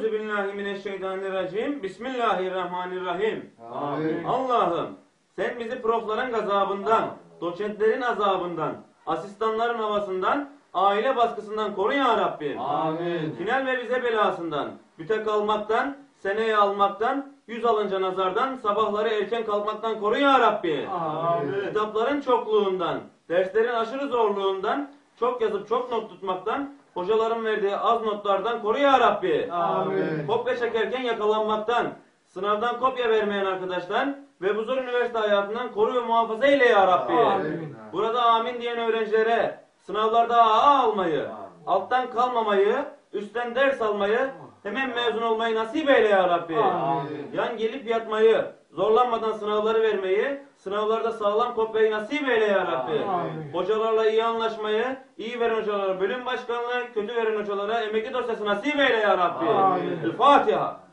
Euzubillahimineşşeytanirracim. Bismillahirrahmanirrahim. Amin. Allah'ım sen bizi profların gazabından, doçentlerin azabından, asistanların havasından, aile baskısından koru ya Rabbi. Amin. Tünel ve vize belasından, büte kalmaktan, seneye almaktan, yüz alınca nazardan, sabahları erken kalkmaktan koru ya Rabbi. Amin. Kitapların çokluğundan, derslerin aşırı zorluğundan, çok yazıp çok not tutmaktan, hocaların verdiği az notlardan koru ya Rabbi. Amin. Kopya çekerken yakalanmaktan, sınavdan kopya vermeyen arkadaştan ve bu zor üniversite hayatından koru ve muhafaza eyle ya Rabbi. Amin. Burada amin diyen öğrencilere sınavlarda AA almayı, alttan kalmamayı, üstten ders almayı, hemen mezun olmayı nasip eyle ya Rabbi. Amin. Yan gelip yatmayı, zorlanmadan sınavları vermeyi, sınavlarda sağlam kopyayı nasip eyle ya Rabbi. Amin. Hocalarla iyi anlaşmayı, iyi veren hocalara bölüm başkanlığı, kötü veren hocalara emekli dosyası nasip eyle ya Rabbi. Amin. El Fatiha.